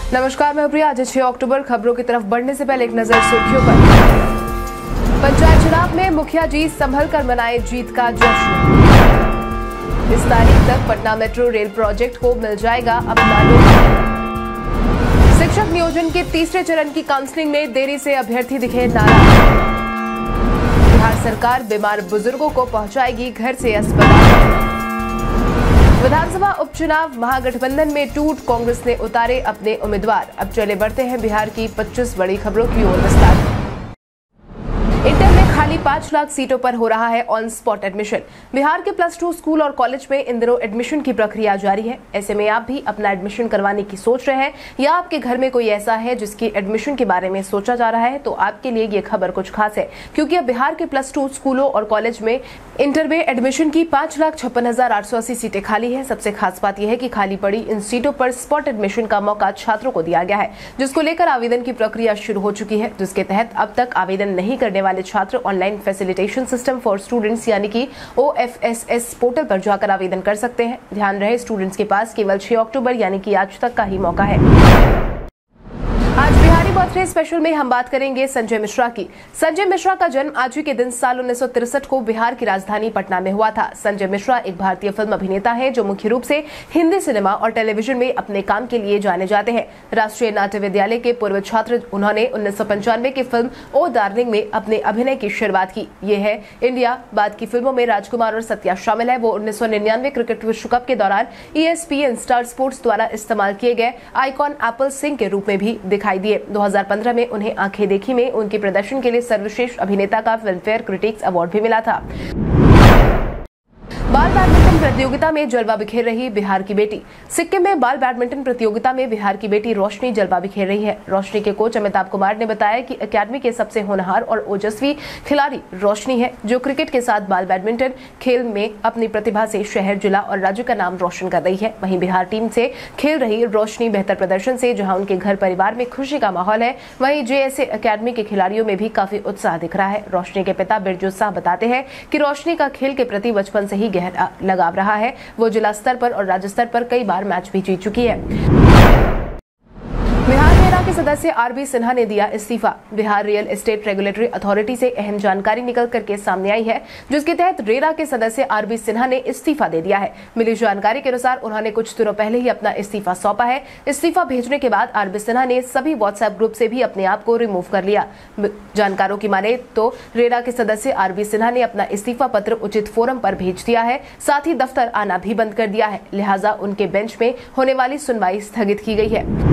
नमस्कार, मैं प्रिया। आज 6 अक्टूबर। खबरों की तरफ बढ़ने से पहले एक नजर सुर्खियों पर। पंचायत चुनाव में मुखिया जी संभल कर मनाए जीत का जश्न। इस तारीख तक पटना मेट्रो रेल प्रोजेक्ट को मिल जाएगा अपना लोग। शिक्षक नियोजन के तीसरे चरण की काउंसलिंग में देरी से अभ्यर्थी दिखे नाराज। बिहार सरकार बीमार बुजुर्गों को पहुंचाएगी घर से अस्पताल। विधानसभा उपचुनाव महागठबंधन में टूट, कांग्रेस ने उतारे अपने उम्मीदवार। अब चले बढ़ते हैं बिहार की 25 बड़ी खबरों की ओर विस्तार। इंटर में खाली 5 लाख सीटों पर हो रहा है ऑन स्पॉट एडमिशन। बिहार के +2 स्कूल और कॉलेज में इन दिनों एडमिशन की प्रक्रिया जारी है। ऐसे में आप भी अपना एडमिशन करवाने की सोच रहे हैं या आपके घर में कोई ऐसा है जिसकी एडमिशन के बारे में सोचा जा रहा है, तो आपके लिए ये खबर कुछ खास है, क्योंकि अब बिहार के +2 स्कूलों और कॉलेज में इंटर में एडमिशन की 5,56,880 सीटें खाली है। सबसे खास बात यह है कि खाली पड़ी इन सीटों पर स्पॉट एडमिशन का मौका छात्रों को दिया गया है, जिसको लेकर आवेदन की प्रक्रिया शुरू हो चुकी है, जिसके तहत अब तक आवेदन नहीं करने वाले छात्र online facilitation system for students यानी कि OFSS पोर्टल पर जाकर आवेदन कर सकते हैं। ध्यान रहे, स्टूडेंट्स के पास केवल 6 अक्टूबर यानी कि आज तक का ही मौका है। आज बिहारी बर्थडे स्पेशल में हम बात करेंगे संजय मिश्रा की। संजय मिश्रा का जन्म आज ही के दिन साल 1963 को बिहार की राजधानी पटना में हुआ था। संजय मिश्रा एक भारतीय फिल्म अभिनेता हैं जो मुख्य रूप से हिंदी सिनेमा और टेलीविजन में अपने काम के लिए जाने जाते हैं। राष्ट्रीय नाट्य विद्यालय के पूर्व छात्र, उन्होंने 1995 की फिल्म ओ डार्लिंग में अपने अभिनय की शुरुआत की। ये है इंडिया। बाद की फिल्मों में राजकुमार और सत्या शामिल है। वो 1999 क्रिकेट विश्व कप के दौरान ESPN स्टार स्पोर्ट्स द्वारा इस्तेमाल किए गए आइकॉन एप्पल सिंह के रूप में भी दिखाई दिए। 2015 में उन्हें आंखें देखी में उनके प्रदर्शन के लिए सर्वश्रेष्ठ अभिनेता का फिल्मफेयर क्रिटिक्स अवार्ड भी मिला था। बाल बैडमिंटन प्रतियोगिता में जलवा बिखेर रही बिहार की बेटी। सिक्किम में बाल बैडमिंटन प्रतियोगिता में बिहार की बेटी रोशनी जलवा बिखेर रही है। रोशनी के कोच अमिताभ कुमार ने बताया कि अकेडमी के सबसे होनहार और ओजस्वी खिलाड़ी रोशनी है, जो क्रिकेट के साथ बाल बैडमिंटन खेल में अपनी प्रतिभा से शहर, जिला और राज्य का नाम रोशन कर रही है। वहीं बिहार टीम से खेल रही रोशनी बेहतर प्रदर्शन से जहां उनके घर परिवार में खुशी का माहौल है, वहीं JSA अकेडमी के खिलाड़ियों में भी काफी उत्साह दिख रहा है। रोशनी के पिता बिरजू शाह बताते हैं कि रोशनी का खेल के प्रति बचपन से ही गहरा लगाव रहा है। वो जिला स्तर पर और राज्य स्तर पर कई बार मैच भी जीत चुकी है। बिहार रेरा के सदस्य RB सिन्हा ने दिया इस्तीफा। Bihar real estate regulatory authority से अहम जानकारी निकल करके सामने आई है, जिसके तहत रेरा के सदस्य RB सिन्हा ने इस्तीफा दे दिया है। मिली जानकारी के अनुसार उन्होंने कुछ दिनों पहले ही अपना इस्तीफा सौंपा है। इस्तीफा भेजने के बाद RB सिन्हा ने सभी WhatsApp ग्रुप से भी अपने आप को रिमूव कर लिया। जानकारों की माने तो रेरा के सदस्य RB सिन्हा ने अपना इस्तीफा पत्र उचित फोरम पर भेज दिया है, साथ ही दफ्तर आना भी बंद कर दिया है। लिहाजा उनके बेंच में होने वाली सुनवाई स्थगित की गई है।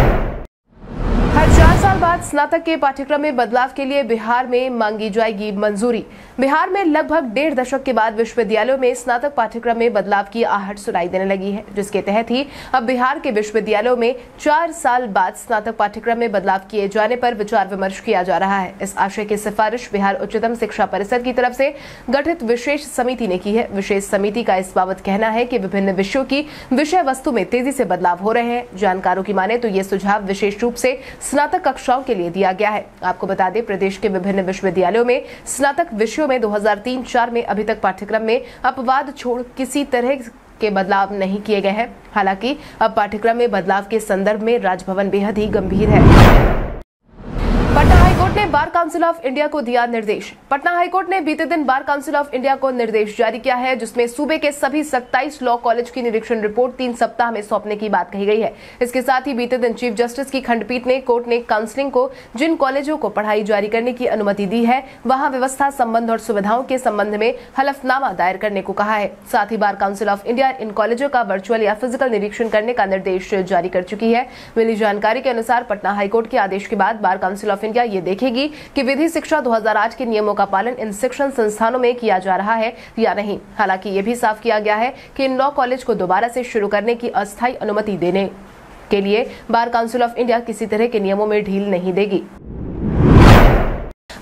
हर 4 साल बाद स्नातक के पाठ्यक्रम में बदलाव के लिए बिहार में मांगी जाएगी मंजूरी। बिहार में लगभग 1.5 दशक के बाद विश्वविद्यालयों में स्नातक पाठ्यक्रम में बदलाव की आहट सुनाई देने लगी है, जिसके तहत ही अब बिहार के विश्वविद्यालयों में 4 साल बाद स्नातक पाठ्यक्रम में बदलाव किए जाने पर विचार विमर्श किया जा रहा है। इस आशय की सिफारिश बिहार उच्चतम शिक्षा परिषद की तरफ से गठित विशेष समिति ने की है। विशेष समिति का इस बाबत कहना है कि विभिन्न विषयों की विषय वस्तु में तेजी से बदलाव हो रहे हैं। जानकारों की माने तो ये सुझाव विशेष रूप से स्नातक कक्षाओं के लिए दिया गया है। आपको बता दें, प्रदेश के विभिन्न विश्वविद्यालयों में स्नातक विषयों में 2003-04 में अभी तक पाठ्यक्रम में अपवाद छोड़ किसी तरह के बदलाव नहीं किए गए हैं। हालांकि अब पाठ्यक्रम में बदलाव के संदर्भ में राजभवन बेहद ही गंभीर है। पटना हाईकोर्ट ने बार काउंसिल ऑफ इंडिया को दिया निर्देश। पटना हाईकोर्ट ने बीते दिन बार काउंसिल ऑफ इंडिया को निर्देश जारी किया है, जिसमें सूबे के सभी 27 लॉ कॉलेज की निरीक्षण रिपोर्ट 3 सप्ताह में सौंपने की बात कही गई है। इसके साथ ही बीते दिन चीफ जस्टिस की खंडपीठ ने कोर्ट ने काउंसिलिंग को जिन कॉलेजों को पढ़ाई जारी करने की अनुमति दी है, वहां व्यवस्था, संबंध और सुविधाओं के संबंध में हलफनामा दायर करने को कहा है। साथ ही बार काउंसिल ऑफ इंडिया इन कॉलेजों का वर्चुअल या फिजिकल निरीक्षण करने का निर्देश जारी कर चुकी है। मिली जानकारी के अनुसार पटना हाईकोर्ट के आदेश के बाद बार काउंसिल ऑफ इंडिया ये देखेगी कि विधि शिक्षा 2008 के नियमों का पालन इन शिक्षण संस्थानों में किया जा रहा है या नहीं। हालांकि ये भी साफ किया गया है कि इन लॉ कॉलेज को दोबारा से शुरू करने की अस्थायी अनुमति देने के लिए बार काउंसिल ऑफ इंडिया किसी तरह के नियमों में ढील नहीं देगी।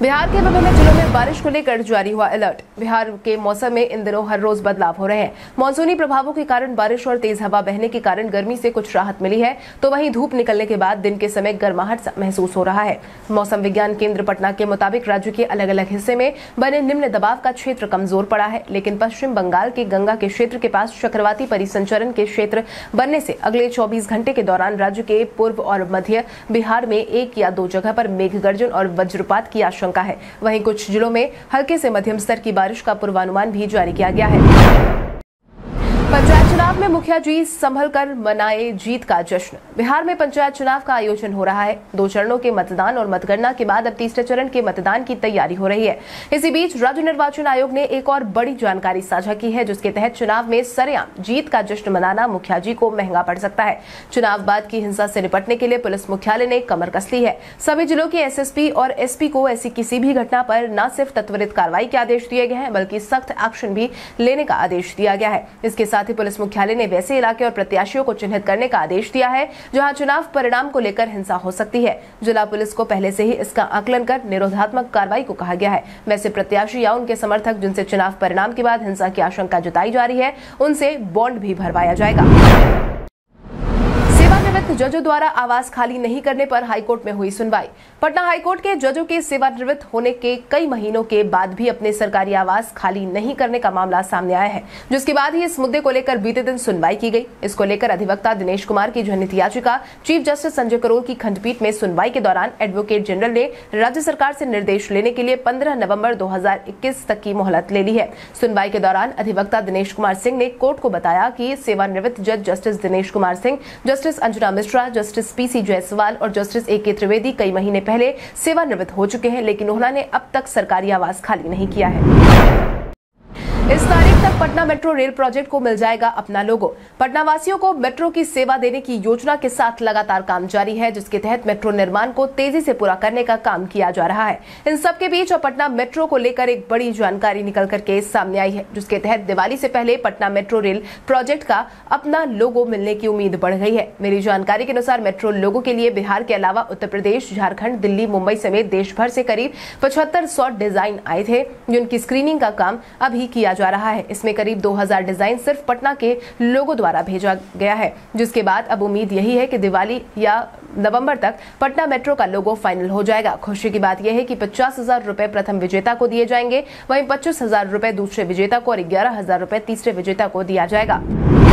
बिहार के विभिन्न जिलों में बारिश को लेकर जारी हुआ अलर्ट। बिहार के मौसम में इन दिनों हर रोज बदलाव हो रहे हैं। मानसूनी प्रभावों के कारण बारिश और तेज हवा बहने के कारण गर्मी से कुछ राहत मिली है, तो वहीं धूप निकलने के बाद दिन के समय गर्माहट महसूस हो रहा है। मौसम विज्ञान केंद्र पटना के मुताबिक राज्य के अलग अलग हिस्से में बने निम्न दबाव का क्षेत्र कमजोर पड़ा है, लेकिन पश्चिम बंगाल के गंगा के क्षेत्र के पास चक्रवाती परिसंचरण के क्षेत्र बनने से अगले 24 घंटे के दौरान राज्य के पूर्व और मध्य बिहार में 1 या 2 जगह पर मेघ गर्जन और वज्रपात की आशंका है। वहीं कुछ जिलों में हल्के से मध्यम स्तर की बारिश का पूर्वानुमान भी जारी किया गया है। पंचायत चुनाव में मुखिया जी संभल कर मनाए जीत का जश्न। बिहार में पंचायत चुनाव का आयोजन हो रहा है। 2 चरणों के मतदान और मतगणना के बाद अब तीसरे चरण के मतदान की तैयारी हो रही है। इसी बीच राज्य निर्वाचन आयोग ने एक और बड़ी जानकारी साझा की है, जिसके तहत चुनाव में सरेआम जीत का जश्न मनाना मुखिया जी को महंगा पड़ सकता है। चुनाव बाद की हिंसा से निपटने के लिए पुलिस मुख्यालय ने कमर कस ली है। सभी जिलों के एसएसपी और एसपी को ऐसी किसी भी घटना पर न सिर्फ त्वरित कार्रवाई के आदेश दिए गए हैं, बल्कि सख्त एक्शन भी लेने का आदेश दिया गया है। इसके साथ ही पुलिस मुख्यालय ने वैसे इलाके और प्रत्याशियों को चिन्हित करने का आदेश दिया है जहां चुनाव परिणाम को लेकर हिंसा हो सकती है। जिला पुलिस को पहले से ही इसका आकलन कर निरोधात्मक कार्रवाई को कहा गया है। वैसे प्रत्याशी या उनके समर्थक जिनसे चुनाव परिणाम के बाद हिंसा की आशंका जताई जा रही है, उनसे बॉन्ड भी भरवाया जाएगा। जजों द्वारा आवास खाली नहीं करने पर हाईकोर्ट में हुई सुनवाई। पटना हाईकोर्ट के जजों के सेवानिवृत्त होने के कई महीनों के बाद भी अपने सरकारी आवास खाली नहीं करने का मामला सामने आया है, जिसके बाद ही इस मुद्दे को लेकर बीते दिन सुनवाई की गई। इसको लेकर अधिवक्ता दिनेश कुमार की जनहित याचिका चीफ जस्टिस संजय करोल की खंडपीठ में सुनवाई के दौरान एडवोकेट जनरल ने राज्य सरकार से निर्देश लेने के लिए 15 नवंबर 2021 तक की मोहलत ले ली है। सुनवाई के दौरान अधिवक्ता दिनेश कुमार सिंह ने कोर्ट को बताया कि सेवानिवृत्त जज justice Dinesh Kumar Singh, justice Anjuna Mishra, justice PC Jaiswal और जस्टिस ए.के. त्रिवेदी कई महीने पहले सेवानिवृत्त हो चुके हैं, लेकिन उन्होंने अब तक सरकारी आवास खाली नहीं किया है। इस तारीख तक पटना मेट्रो रेल प्रोजेक्ट को मिल जाएगा अपना लोगो। पटना वासियों को मेट्रो की सेवा देने की योजना के साथ लगातार काम जारी है, जिसके तहत मेट्रो निर्माण को तेजी से पूरा करने का काम किया जा रहा है। इन सबके बीच पटना मेट्रो को लेकर एक बड़ी जानकारी निकल करके सामने आई है, जिसके तहत दिवाली से पहले पटना मेट्रो रेल प्रोजेक्ट का अपना लोगो मिलने की उम्मीद बढ़ गई है। मेरी जानकारी के अनुसार मेट्रो लोगो के लिए बिहार के अलावा उत्तर प्रदेश, झारखंड, दिल्ली, मुंबई समेत देश भर से करीब 7500 डिजाइन आए थे, जिनकी स्क्रीनिंग का काम अभी किया जा रहा है। इसमें करीब 2000 डिजाइन सिर्फ पटना के लोगों द्वारा भेजा गया है, जिसके बाद अब उम्मीद यही है कि दिवाली या नवंबर तक पटना मेट्रो का लोगो फाइनल हो जाएगा। खुशी की बात यह है कि 50,000 रुपए प्रथम विजेता को दिए जाएंगे, वहीं 25,000 रुपए दूसरे विजेता को और 11,000 रुपए तीसरे विजेता को दिया जाएगा।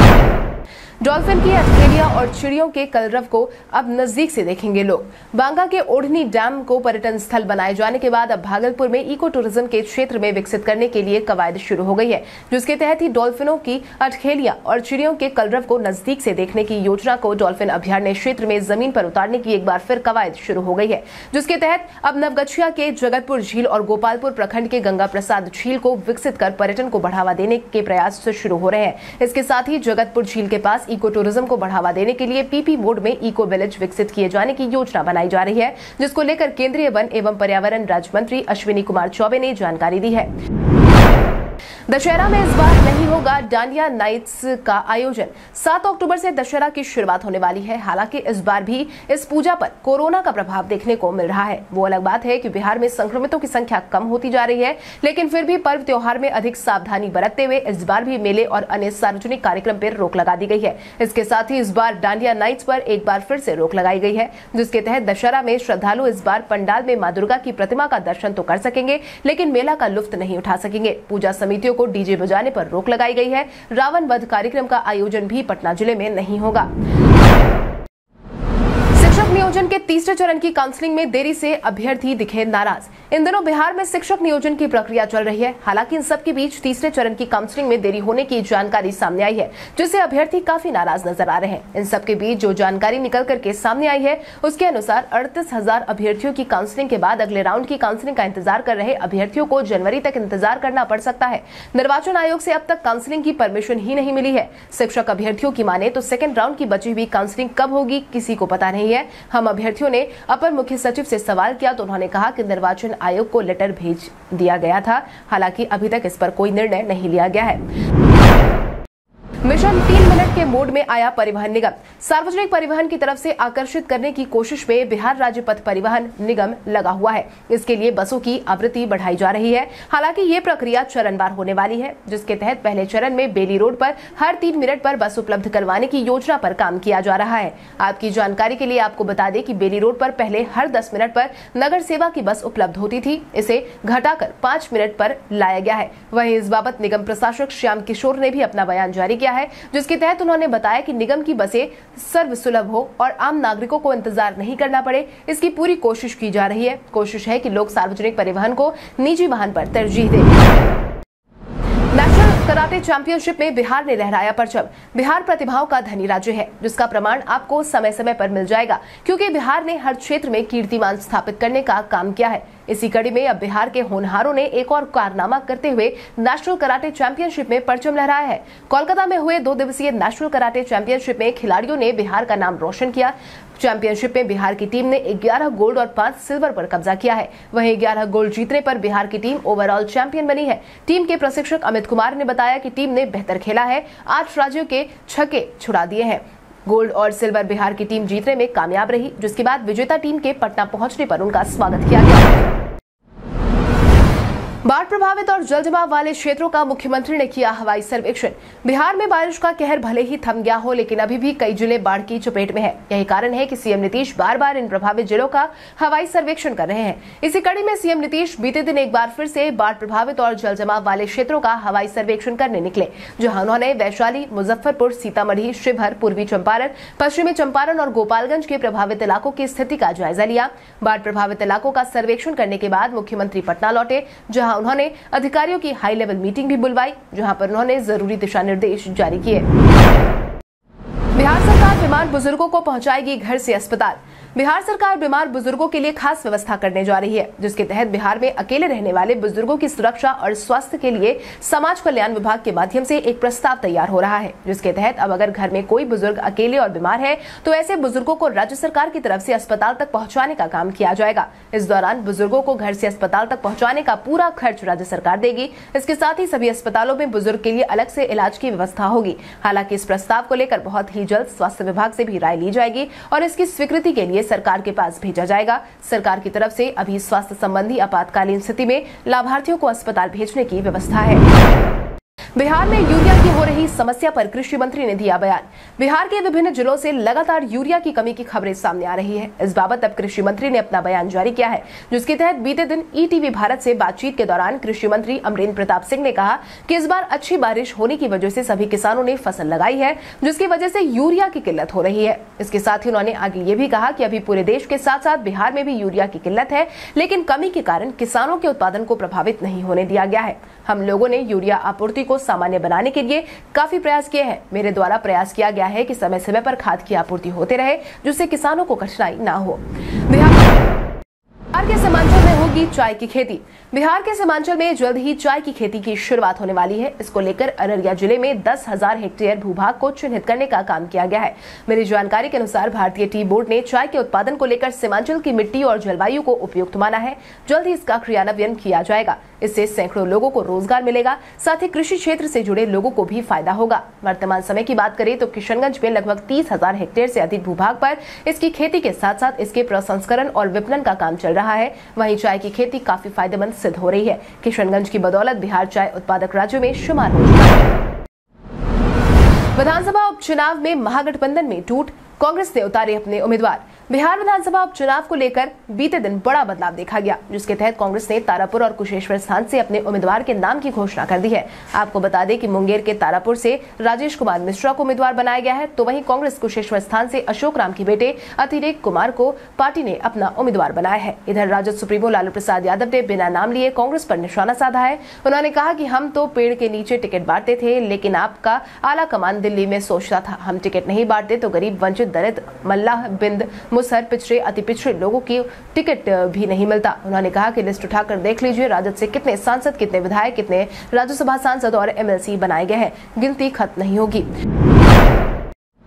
डॉल्फिन की अठखेलिया और चिड़ियों के कलरव को अब नजदीक से देखेंगे लोग। बांका के ओढ़नी डैम को पर्यटन स्थल बनाए जाने के बाद अब भागलपुर में इको टूरिज्म के क्षेत्र में विकसित करने के लिए कवायद शुरू हो गई है, जिसके तहत ही डॉल्फिनों की अठखेलिया और चिड़ियों के कलरव को नजदीक से देखने की योजना को डॉल्फिन अभयारण्य क्षेत्र में जमीन पर उतारने की एक बार फिर कवायद शुरू हो गई है, जिसके तहत अब नवगछिया के जगतपुर झील और गोपालपुर प्रखंड के गंगा प्रसाद झील को विकसित कर पर्यटन को बढ़ावा देने के प्रयास शुरू हो रहे हैं। इसके साथ ही जगतपुर झील के पास इको टूरिज्म को बढ़ावा देने के लिए पीपी मोड में इको विलेज विकसित किए जाने की योजना बनाई जा रही है, जिसको लेकर केंद्रीय वन एवं पर्यावरण राज्य मंत्री अश्विनी कुमार चौबे ने जानकारी दी है। दशहरा में इस बार नहीं होगा डांडिया नाइट्स का आयोजन। 7 अक्टूबर से दशहरा की शुरुआत होने वाली है। हालांकि इस बार भी इस पूजा पर कोरोना का प्रभाव देखने को मिल रहा है। वो अलग बात है कि बिहार में संक्रमितों की संख्या कम होती जा रही है, लेकिन फिर भी पर्व त्योहार में अधिक सावधानी बरतते हुए इस बार भी मेले और अन्य सार्वजनिक कार्यक्रम पर रोक लगा दी गई है। इसके साथ ही इस बार डांडिया नाइट्स पर एक बार फिर से रोक लगाई गई है, जिसके तहत दशहरा में श्रद्धालु इस बार पंडाल में मां दुर्गा की प्रतिमा का दर्शन तो कर सकेंगे, लेकिन मेला का लुत्फ नहीं उठा सकेंगे। पूजा समितियों को डीजे बजाने पर रोक लगाई गई है। रावण वध कार्यक्रम का आयोजन भी पटना जिले में नहीं होगा। शिक्षक नियोजन के तीसरे चरण की काउंसलिंग में देरी से अभ्यर्थी दिखे नाराज। इन दिनों बिहार में शिक्षक नियोजन की प्रक्रिया चल रही है। हालांकि इन सब के बीच तीसरे चरण की काउंसलिंग में देरी होने की जानकारी सामने आई है, जिससे अभ्यर्थी काफी नाराज नजर आ रहे हैं। इन सब के बीच जो जानकारी निकल करके सामने आई है, उसके अनुसार 38,000 अभ्यर्थियों की काउंसलिंग के बाद अगले राउंड की काउंसलिंग का इंतजार कर रहे अभ्यर्थियों को जनवरी तक इंतजार करना पड़ सकता है। निर्वाचन आयोग से अब तक काउंसलिंग की परमिशन ही नहीं मिली है। शिक्षक अभ्यर्थियों की माने तो सेकेंड राउंड की बची हुई काउंसलिंग कब होगी किसी को पता नहीं है। हम अभ्यर्थियों ने अपर मुख्य सचिव से सवाल किया तो उन्होंने कहा कि निर्वाचन आयोग को लेटर भेज दिया गया था। हालांकि अभी तक इस पर कोई निर्णय नहीं लिया गया है। मिशन 3 मिनट के मोड में आया परिवहन निगम। सार्वजनिक परिवहन की तरफ से आकर्षित करने की कोशिश में बिहार राज्य पथ परिवहन निगम लगा हुआ है। इसके लिए बसों की आवृत्ति बढ़ाई जा रही है। हालांकि ये प्रक्रिया चरणवार होने वाली है, जिसके तहत पहले चरण में बेली रोड पर हर 3 मिनट पर बस उपलब्ध करवाने की योजना पर काम किया जा रहा है। आपकी जानकारी के लिए आपको बता दें कि बेली रोड पर पहले हर 10 मिनट पर नगर सेवा की बस उपलब्ध होती थी। इसे घटाकर 5 मिनट पर लाया गया है। वहीं इस बाबत निगम प्रशासक श्याम किशोर ने भी अपना बयान जारी किया है, जिसके तहत उन्होंने बताया कि निगम की बसें सर्वसुलभ हो और आम नागरिकों को इंतजार नहीं करना पड़े, इसकी पूरी कोशिश की जा रही है। कोशिश है कि लोग सार्वजनिक परिवहन को निजी वाहन पर तरजीह दें। नेशनल कराटे चैंपियनशिप में बिहार ने लहराया परचम। बिहार प्रतिभाओं का धनी राज्य है, जिसका प्रमाण आपको समय समय पर मिल जाएगा, क्योंकि बिहार ने हर क्षेत्र में कीर्तिमान स्थापित करने का काम किया है। इसी कड़ी में अब बिहार के होनहारों ने एक और कारनामा करते हुए नेशनल कराटे चैंपियनशिप में परचम लहराया है। कोलकाता में हुए 2 दिवसीय नेशनल कराटे चैंपियनशिप में खिलाड़ियों ने बिहार का नाम रोशन किया। चैंपियनशिप में बिहार की टीम ने 11 गोल्ड और 5 सिल्वर पर कब्जा किया है। वहीं 11 गोल्ड जीतने पर बिहार की टीम ओवरऑल चैंपियन बनी है। टीम के प्रशिक्षक अमित कुमार ने बताया कि टीम ने बेहतर खेला है, 8 राज्यों के छक्के छुड़ा दिए हैं। गोल्ड और सिल्वर बिहार की टीम जीतने में कामयाब रही, जिसके बाद विजेता टीम के पटना पहुंचने पर उनका स्वागत किया गया। बाढ़ प्रभावित और जल जमाव वाले क्षेत्रों का मुख्यमंत्री ने किया हवाई सर्वेक्षण। बिहार में बारिश का कहर भले ही थम गया हो, लेकिन अभी भी कई जिले बाढ़ की चपेट में है। यही कारण है कि सीएम नीतीश बार बार इन प्रभावित जिलों का हवाई सर्वेक्षण कर रहे हैं। इसी कड़ी में सीएम नीतीश बीते दिन एक बार फिर से बाढ़ प्रभावित और जल जमाव वाले क्षेत्रों का हवाई सर्वेक्षण करने निकले, जहां उन्होंने वैशाली, मुजफ्फरपुर, सीतामढ़ी, शिवहर, पूर्वी चंपारण, पश्चिमी चंपारण और गोपालगंज के प्रभावित इलाकों की स्थिति का जायजा लिया। बाढ़ प्रभावित इलाकों का सर्वेक्षण करने के बाद मुख्यमंत्री पटना लौटे, जहां उन्होंने अधिकारियों की हाई लेवल मीटिंग भी बुलवाई, जहां पर उन्होंने जरूरी दिशा निर्देश जारी किए। बिहार सरकार बीमार बुजुर्गों को पहुंचाएगी घर से अस्पताल। बिहार सरकार बीमार बुजुर्गों के लिए खास व्यवस्था करने जा रही है, जिसके तहत बिहार में अकेले रहने वाले बुजुर्गों की सुरक्षा और स्वास्थ्य के लिए समाज कल्याण विभाग के माध्यम से एक प्रस्ताव तैयार हो रहा है, जिसके तहत अब अगर घर में कोई बुजुर्ग अकेले और बीमार है तो ऐसे बुजुर्गों को राज्य सरकार की तरफ से अस्पताल तक पहुंचाने का काम किया जाएगा। इस दौरान बुजुर्गों को घर से अस्पताल तक पहुंचाने का पूरा खर्च राज्य सरकार देगी। इसके साथ ही सभी अस्पतालों में बुजुर्ग के लिए अलग से इलाज की व्यवस्था होगी। हालांकि इस प्रस्ताव को लेकर बहुत ही जल्द स्वास्थ्य विभाग से भी राय ली जाएगी और इसकी स्वीकृति के लिए सरकार के पास भेजा जाएगा। सरकार की तरफ से अभी स्वास्थ्य संबंधी आपातकालीन स्थिति में लाभार्थियों को अस्पताल भेजने की व्यवस्था है। बिहार में यूरिया की हो रही समस्या पर कृषि मंत्री ने दिया बयान। बिहार के विभिन्न जिलों से लगातार यूरिया की कमी की खबरें सामने आ रही है। इस बाबत अब कृषि मंत्री ने अपना बयान जारी किया है, जिसके तहत बीते दिन ईटीवी भारत से बातचीत के दौरान कृषि मंत्री अमरेंद्र प्रताप सिंह ने कहा कि इस बार अच्छी बारिश होने की वजह से सभी किसानों ने फसल लगाई है, जिसकी वजह से यूरिया की किल्लत हो रही है। इसके साथ ही उन्होंने आगे ये भी कहा कि अभी पूरे देश के साथ साथ बिहार में भी यूरिया की किल्लत है, लेकिन कमी के कारण किसानों के उत्पादन को प्रभावित नहीं होने दिया गया है। हम लोगों ने यूरिया आपूर्ति को सामान्य बनाने के लिए काफी प्रयास किए हैं। मेरे द्वारा प्रयास किया गया है कि समय समय पर खाद की आपूर्ति होते रहे, जिससे किसानों को कठिनाई न हो। बिहार के सीमांचल में होगी चाय की खेती। बिहार के सीमांचल में जल्द ही चाय की खेती की शुरुआत होने वाली है। इसको लेकर अररिया जिले में 10,000 हेक्टेयर भूभाग को चिन्हित करने का काम किया गया है। मेरी जानकारी के अनुसार भारतीय टी बोर्ड ने चाय के उत्पादन को लेकर सीमांचल की मिट्टी और जलवायु को उपयुक्त माना है। जल्द ही इसका क्रियान्वयन किया जाएगा। इससे सैकड़ों लोगों को रोजगार मिलेगा, साथ ही कृषि क्षेत्र से जुड़े लोगों को भी फायदा होगा। वर्तमान समय की बात करें तो किशनगंज में लगभग 30,000 हेक्टेयर से अधिक भूभाग पर इसकी खेती के साथ साथ इसके प्रसंस्करण और विपणन का काम चल रहा है। वहीं चाय की खेती काफी फायदेमंद सिद्ध हो रही है। किशनगंज की बदौलत बिहार चाय उत्पादक राज्यों में शुमार हो चुका है। विधानसभा उपचुनाव में महागठबंधन में टूट, कांग्रेस ने उतारे अपने उम्मीदवार। बिहार विधानसभा उपचुनाव को लेकर बीते दिन बड़ा बदलाव देखा गया, जिसके तहत कांग्रेस ने तारापुर और कुशेश्वर स्थान से अपने उम्मीदवार के नाम की घोषणा कर दी है। आपको बता दें कि मुंगेर के तारापुर से राजेश कुमार मिश्रा को उम्मीदवार बनाया गया है, तो वहीं कांग्रेस कुशेश्वर स्थान से अशोक राम के बेटे अतिरेक कुमार को पार्टी ने अपना उम्मीदवार बनाया है। इधर राजद सुप्रीमो लालू प्रसाद यादव ने बिना नाम लिए कांग्रेस पर निशाना साधा है। उन्होंने कहा कि हम तो पेड़ के नीचे टिकट बांटते थे, लेकिन आपका आला कमान दिल्ली में सोचता था हम टिकट नहीं बांटते तो गरीब, वंचित, दलित, मल्लाह, बिंद, मुसहर, पिछड़े, अति पिछड़े लोगों की टिकट भी नहीं मिलता। उन्होंने कहा कि लिस्ट उठाकर देख लीजिए, राजद से कितने सांसद, कितने विधायक, कितने राज्यसभा सांसद और एमएलसी बनाए गए हैं, गिनती खत्म नहीं होगी।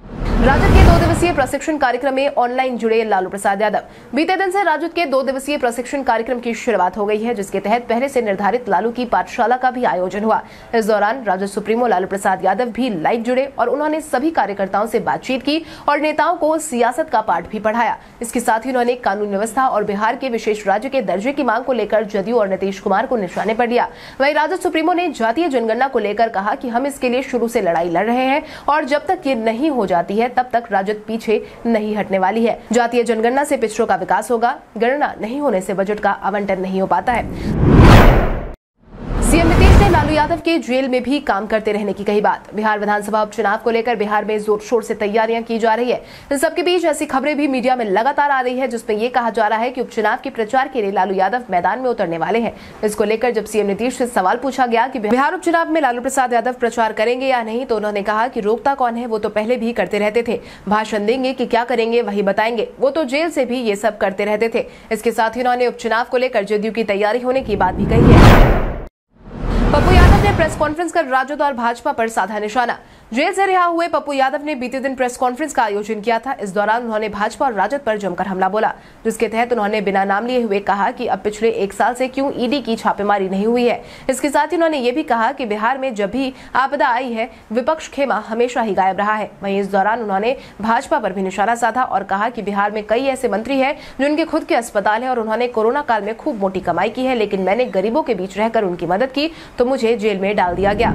राजद के 2 दिवसीय प्रशिक्षण कार्यक्रम में ऑनलाइन जुड़े लालू प्रसाद यादव। बीते दिन से राजद के 2 दिवसीय प्रशिक्षण कार्यक्रम की शुरुआत हो गई है, जिसके तहत पहले से निर्धारित लालू की पाठशाला का भी आयोजन हुआ। इस दौरान राजद सुप्रीमो लालू प्रसाद यादव भी लाइव जुड़े और उन्होंने सभी कार्यकर्ताओं से बातचीत की और नेताओं को सियासत का पाठ भी पढ़ाया। इसके साथ ही उन्होंने कानून व्यवस्था और बिहार के विशेष राज्य के दर्जे की मांग को लेकर जदयू और नीतीश कुमार को निशाने पर लिया। वहीं राजद सुप्रीमो ने जातीय जनगणना को लेकर कहा कि हम इसके लिए शुरू से लड़ाई लड़ रहे हैं और जब तक ये नहीं हो जाती है तब तक राजद पीछे नहीं हटने वाली है। जातीय जनगणना से पिछड़ों का विकास होगा, गणना नहीं होने से बजट का आवंटन नहीं हो पाता है। सीएम नीतीश ने लालू यादव के जेल में भी काम करते रहने की कही बात। बिहार विधानसभा उपचुनाव को लेकर बिहार में जोर शोर से तैयारियां की जा रही है। इन सबके बीच ऐसी खबरें भी मीडिया में लगातार आ रही है, जिसमें ये कहा जा रहा है कि उपचुनाव के प्रचार के लिए लालू यादव मैदान में उतरने वाले हैं। इसको लेकर जब सीएम नीतीश से सवाल पूछा गया कि बिहार उपचुनाव में लालू प्रसाद यादव प्रचार करेंगे या नहीं, तो उन्होंने कहा कि रोकता कौन है, वो तो पहले भी करते रहते थे। भाषण देंगे कि क्या करेंगे वही बताएंगे, वो तो जेल से भी ये सब करते रहते थे। इसके साथ ही उन्होंने उपचुनाव को लेकर जदयू की तैयारी होने की बात भी कही है। पप्पू यादव ने प्रेस कॉन्फ्रेंस कर राजद और भाजपा पर साधा निशाना। जेल से रिहा हुए पप्पू यादव ने बीते दिन प्रेस कॉन्फ्रेंस का आयोजन किया था। इस दौरान उन्होंने भाजपा और राजद पर जमकर हमला बोला, जिसके तहत उन्होंने बिना नाम लिए हुए कहा कि अब पिछले 1 साल से क्यों ईडी की छापेमारी नहीं हुई है। इसके साथ ही उन्होंने ये भी कहा कि बिहार में जब भी आपदा आई है विपक्ष खेमा हमेशा ही गायब रहा है। वहीं इस दौरान उन्होंने भाजपा पर भी निशाना साधा और कहा कि बिहार में कई ऐसे मंत्री हैं जिनके खुद के अस्पताल है और उन्होंने कोरोना काल में खूब मोटी कमाई की है, लेकिन मैंने गरीबों के बीच रहकर उनकी मदद की तो मुझे जेल में डाल दिया गया।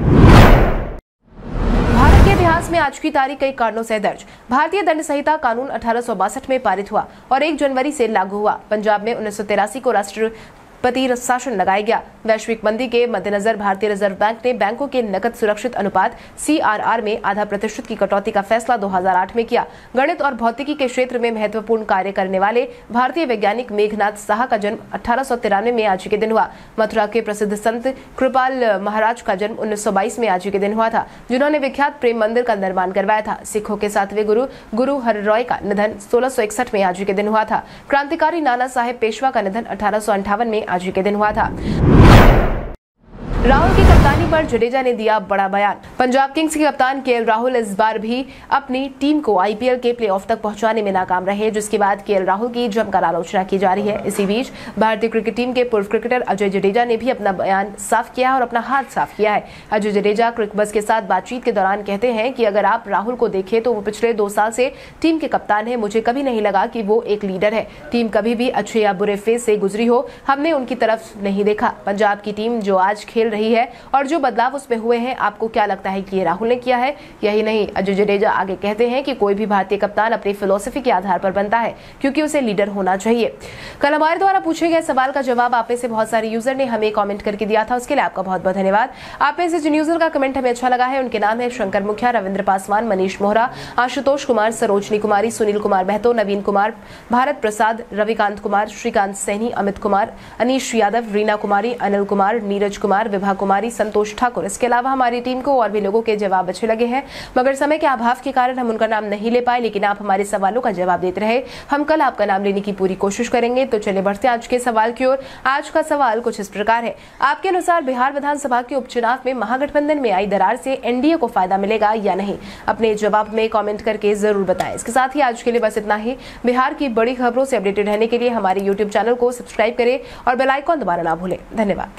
भारत के इतिहास में आज की तारीख कई कारणों से दर्ज। भारतीय दंड संहिता कानून 1862 में पारित हुआ और 1 जनवरी से लागू हुआ। पंजाब में 1983 को राष्ट्रपति शासन लगाया गया। वैश्विक मंदी के मद्देनजर भारतीय रिजर्व बैंक ने बैंकों के नकद सुरक्षित अनुपात CRR में ½ की कटौती का फैसला 2008 में किया। गणित और भौतिकी के क्षेत्र में महत्वपूर्ण कार्य करने वाले भारतीय वैज्ञानिक मेघनाथ साहा का जन्म 1893 में आज के दिन हुआ। मथुरा के प्रसिद्ध संत कृपाल महाराज का जन्म 1922 में आज के दिन हुआ था, जिन्होंने विख्यात प्रेम मंदिर का निर्माण करवाया था। सिखों के 7वें गुरु हररॉय का निधन 1661 में आज के दिन हुआ था। क्रांतिकारी नाना साहेब पेशवा का निधन 1858 में आज के दिन हुआ था। राहुल की कप्तानी पर जडेजा ने दिया बड़ा बयान। पंजाब किंग्स के कप्तान केएल राहुल इस बार भी अपनी टीम को आईपीएल के प्लेऑफ तक पहुंचाने में नाकाम रहे, जिसके बाद केएल राहुल की जमकर आलोचना की जा रही है। इसी बीच भारतीय क्रिकेट टीम के पूर्व क्रिकेटर अजय जडेजा ने भी अपना बयान साफ किया है और अपना हाथ साफ किया है। अजय जडेजा क्रिकबज़ के साथ बातचीत के दौरान कहते हैं कि अगर आप राहुल को देखें तो वो पिछले 2 साल से टीम के कप्तान है। मुझे कभी नहीं लगा कि वो एक लीडर है। टीम कभी भी अच्छे या बुरे फेज से गुजरी हो, हमने उनकी तरफ नहीं देखा। पंजाब की टीम जो आज खेल रही है और जो बदलाव उसमें हुए हैं, आपको क्या लगता है कि ये राहुल ने किया है? यही नहीं, अजय जडेजा आगे कहते हैं कि कोई भी भारतीय कप्तान अपनी फिलॉसफी के आधार पर बनता है, क्योंकि उसे लीडर होना चाहिए। कल हमारे द्वारा पूछे गए सवाल का जवाब आप में से बहुत सारे यूजर ने हमें कमेंट करके दिया था, उसके लिए आपका बहुत बहुत धन्यवाद। आप में से जिन यूजर का कमेंट हमें अच्छा लगा है उनके नाम है शंकर मुखिया, रविंद्र पासवान, मनीष मोहरा, आशुतोष कुमार, सरोजनी कुमारी, सुनील कुमार महतो, नवीन कुमार, भारत प्रसाद, रविकांत कुमार, श्रीकांत सैनी, अमित कुमार, अनीश यादव, रीना कुमारी, अनिल कुमार, नीरज कुमार, विभा कुमारी, संतोष ठाकुर। इसके अलावा हमारी टीम को और भी लोगों के जवाब अच्छे लगे हैं, मगर समय के अभाव के कारण हम उनका नाम नहीं ले पाए, लेकिन आप हमारे सवालों का जवाब देते रहे। हम कल आपका नाम लेने की पूरी कोशिश करेंगे। तो चलिए बढ़ते हैं आज के सवाल की ओर। आज का सवाल कुछ इस प्रकार है, आपके अनुसार बिहार विधानसभा के उपचुनाव में महागठबंधन में आई दरार से एनडीए को फायदा मिलेगा या नहीं? अपने जवाब में कमेंट करके जरूर बताएं। इसके साथ ही आज के लिए बस इतना ही। बिहार की बड़ी खबरों से अपडेटेड रहने के लिए हमारे यूट्यूब चैनल को सब्सक्राइब करें और बेल आइकॉन दबाना ना भूलें। धन्यवाद।